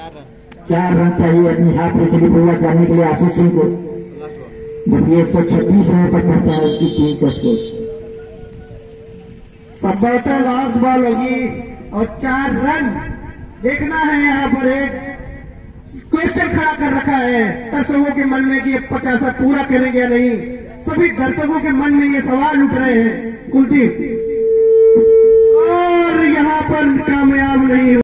4 run चाहिए अपनी हाथ में चली पूरा जाने के लिए आशीष सिंह को। देखिए 126 रन पर पड़ता है उसकी टीम का स्कोर। संभवतः लास्ट बॉल होगी और 4 रन देखना है। यहाँ पर एक क्वेश्चन खड़ा कर रखा है दर्शकों के मन में कि 50 पूरा करेंगे या नहीं। सभी दर्शकों के मन में ये सवाल उठ रहे हैं कुलदीप, और यहाँ पर कामयाब नहीं